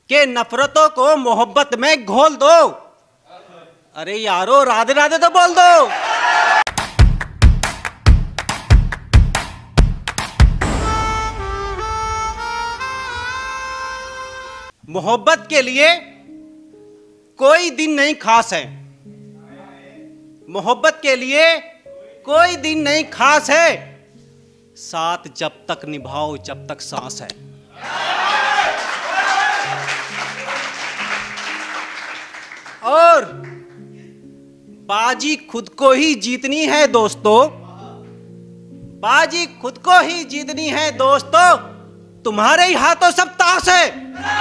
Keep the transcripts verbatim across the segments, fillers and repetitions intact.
कि नफरतों को मोहब्बत में घोल दो। अरे यारो राधे राधे तो बोल दो। मोहब्बत के लिए कोई दिन नहीं खास है। मोहब्बत के लिए कोई दिन नहीं खास है। साथ जब तक निभाओ जब तक सांस है। और बाजी खुद को ही जीतनी है दोस्तों। बाजी खुद को ही जीतनी है दोस्तों। तुम्हारे ही हाथों सब ताश है।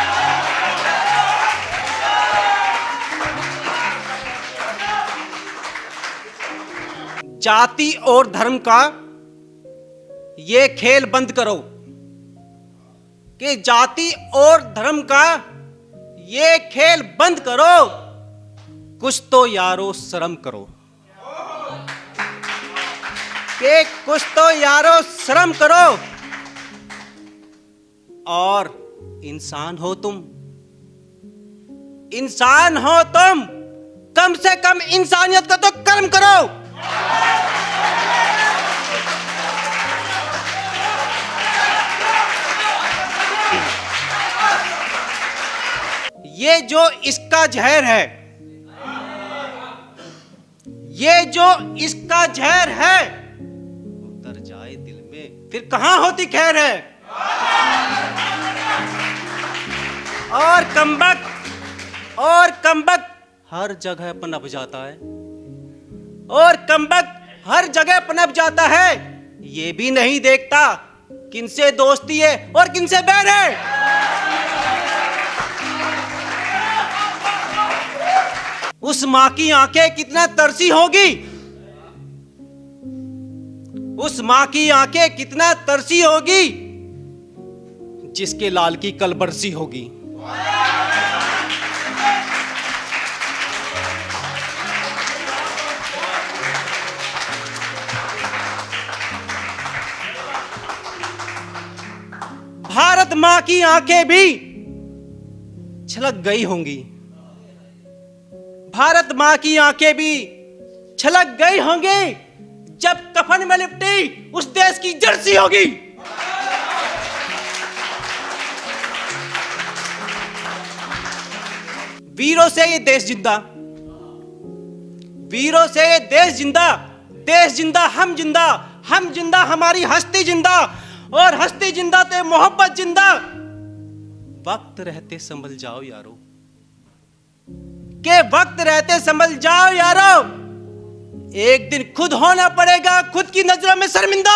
जाति और धर्म का ये खेल बंद करो कि जाति और धर्म का ये खेल बंद करो। कुछ तो यारो शर्म करो कि कुछ तो यारो शर्म करो। और इंसान हो तुम, इंसान हो तुम, कम से कम इंसानियत का तो कर्म करो। ये जो इसका जहर है, ये जो इसका जहर है, उतर जाए दिल में फिर कहां होती खैर है। और कमबख्त और कमबख्त हर जगह पनप जाता है। और कमबख्त हर जगह पनप जाता है। ये भी नहीं देखता किनसे दोस्ती है और किनसे बैर है। उस मां की आंखें कितना तरसी होगी। उस मां की आंखें कितना तरसी होगी जिसके लाल की कल बरसी होगी। भारत मां की आंखें भी छलक गई होंगी। भारत मां की आंखें भी छलक गई होंगी जब कफन में लिपटी उस देश की जर्सी होगी। वीरों से ये देश जिंदा, वीरों से ये देश जिंदा, देश जिंदा हम जिंदा, हम जिंदा हमारी हस्ती जिंदा, और हस्ती जिंदा ते मोहब्बत जिंदा। वक्त रहते संभल जाओ यारो, के वक्त रहते संभल जाओ यारो। एक दिन खुद होना पड़ेगा खुद की नजरों में शर्मिंदा।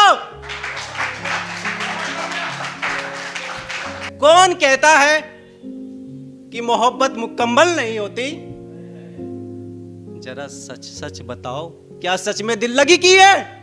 कौन कहता है कि मोहब्बत मुकम्मल नहीं होती। जरा सच सच बताओ, क्या सच में दिल लगी की है।